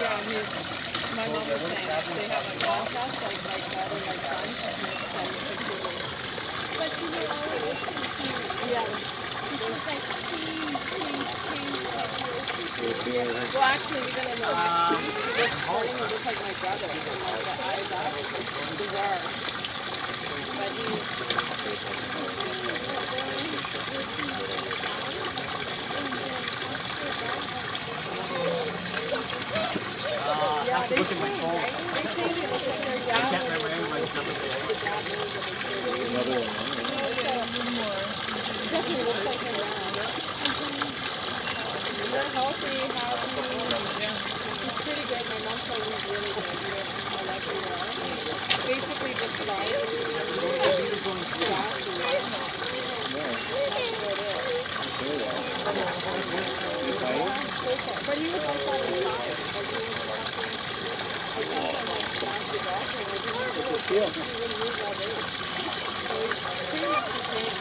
Yeah, my mom was saying they have a contest, like my daughter and my son, and it's 10 pictures. But you know, I was listening to, Yeah. she was like, please. Well, actually, even in the next week, he was starting to look like my brother, from like the eyes up. It's bizarre. But I have to look at my phone. they say he looks like their dad. I can't remember anybody's number. Another one. Definitely looks like their dad. They're healthy, happy. He's pretty good. My mom told me he's really good. I like him well. Basically, just life. But he was like on his side. I told him like last year off, and I didn't move all day. So he's pretty much the same.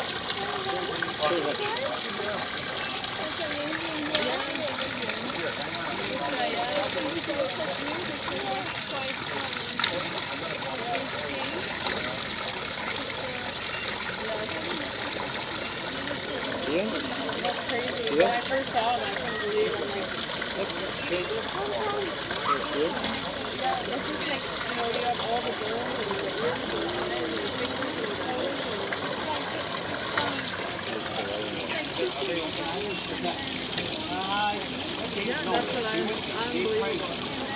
That's crazy. When I first saw him, I couldn't believe it. I'm like, yeah, this is like, you know, you have all the girls and your ears and your fingers and your toes yeah, that's what I'm unbelievable.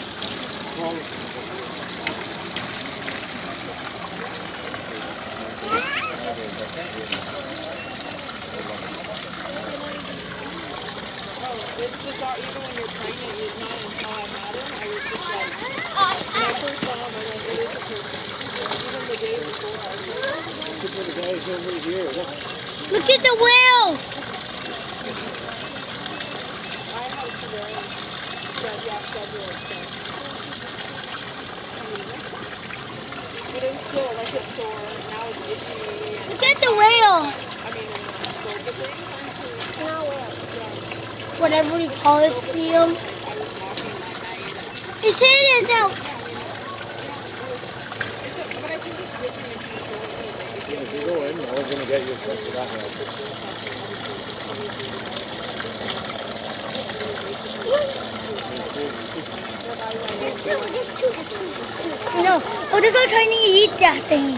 It's bizarre, even when you're pregnant, it's not until I had him, I was just like, when I first saw him, I'm like, it is a person. Even the day before, I was like, Look at the guys over here. Look at the whale! I have to wear February, so. But it was still, like, it's sore, now it's itchy. Look at the whale! I mean, sore, but they Not whale. Whatever you call it, Steel. His head is out. If you go in, you're going to get your first that way. There's two. No. Oh, they're all trying to eat that thing.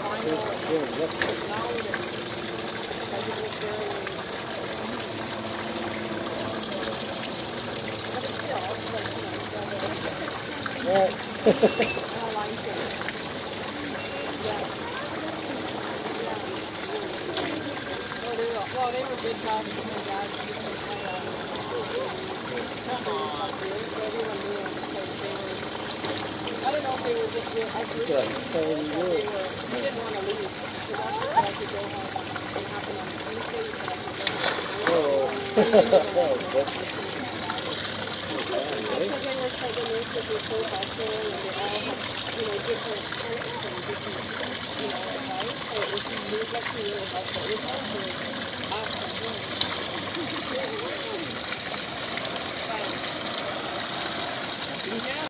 Well, they were good dogs with my dad. I don't know if they were just real. I didn't want to leave. So I could go home. It happened on Tuesday, so I could go home. Because they were so the nurses were so helpful, and they all had, you know, different posts and different, you know, advice. So it was like really helpful. It was helpful. Awesome.